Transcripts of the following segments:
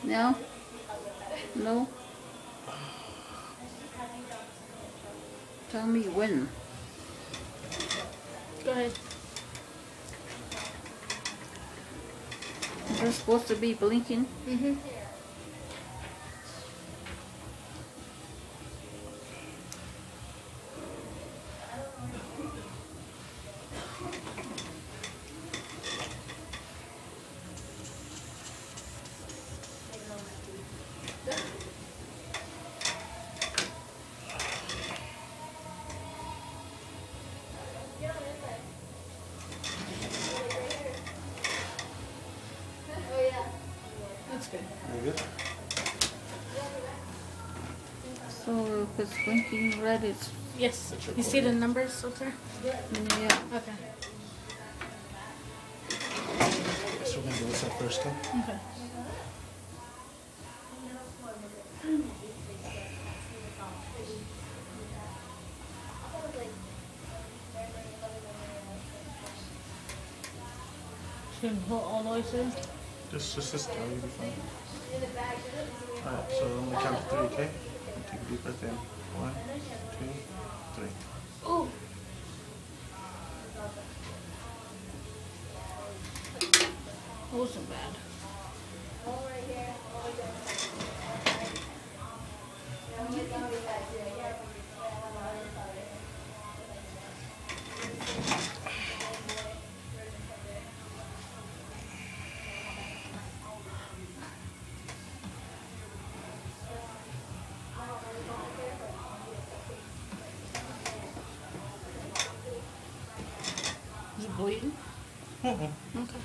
No? No? Tell me when. Go ahead. They're supposed to be blinking. Mm-hmm. That's good. Very good. So if it's blinking red, it's... Yes. You see the numbers up there? Yeah. Okay. So we're going to do this at first, huh? Okay. Should we pull all the way through? Just this time, you'll be fine. Alright, so I'm going to count to 3, okay? Take a deep breath in. 1, 2, 3. Oh. That wasn't bad. Is it bleeding? Mm-mm. Okay.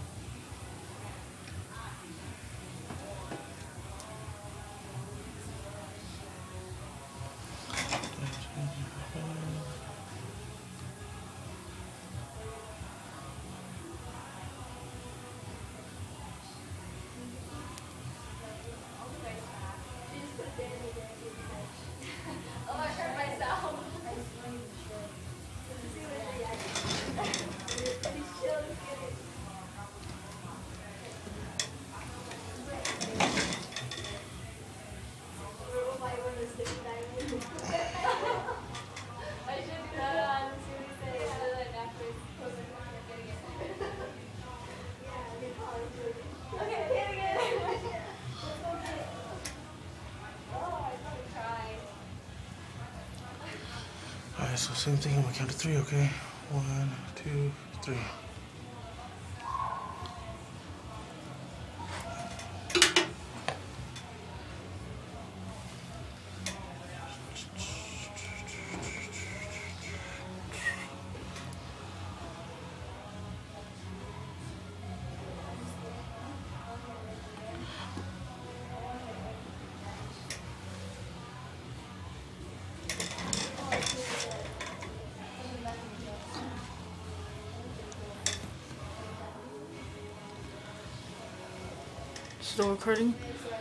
Alright, so same thing, I'm going to count to 3, okay? 1, 2, 3. Still recording?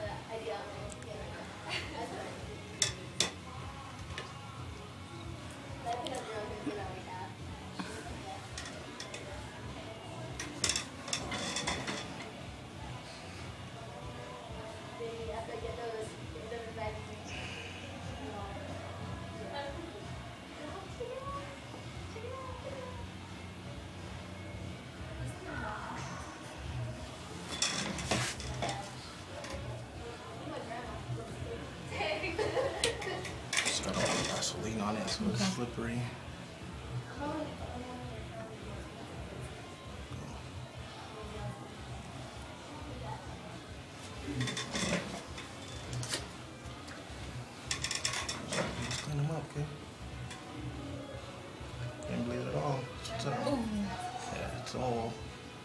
So I don't want Vaseline on it, so it's slippery. Just clean them up, okay? Can't bleed at all. That's what's up. Yeah, it's all.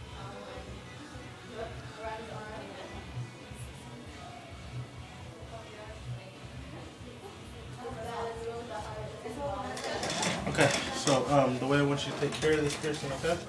Okay, so the way I want you to take care of this piercing, okay?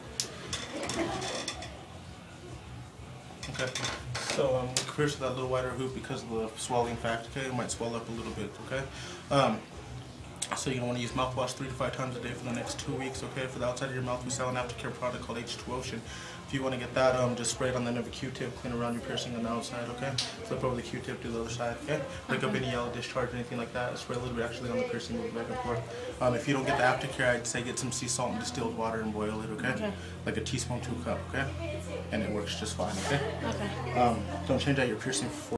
Okay, so we pierce that little wider hoop because of the swelling factor, okay? It might swell up a little bit, okay? So you're gonna want to use mouthwash 3 to 5 times a day for the next 2 weeks, okay? For the outside of your mouth, we sell an aftercare product called H2 Ocean. If you want to get that, just spray it on the end of a Q-tip, clean around your piercing on the outside, okay? Flip over the Q-tip to the other side, okay? Pick up any yellow discharge, anything like that. Spray a little bit actually on the piercing, move back and forth. If you don't get the aftercare, I'd say get some sea salt and distilled water and boil it, okay? Like a teaspoon to a cup, okay? And it works just fine, okay? Okay. Don't change out your piercing for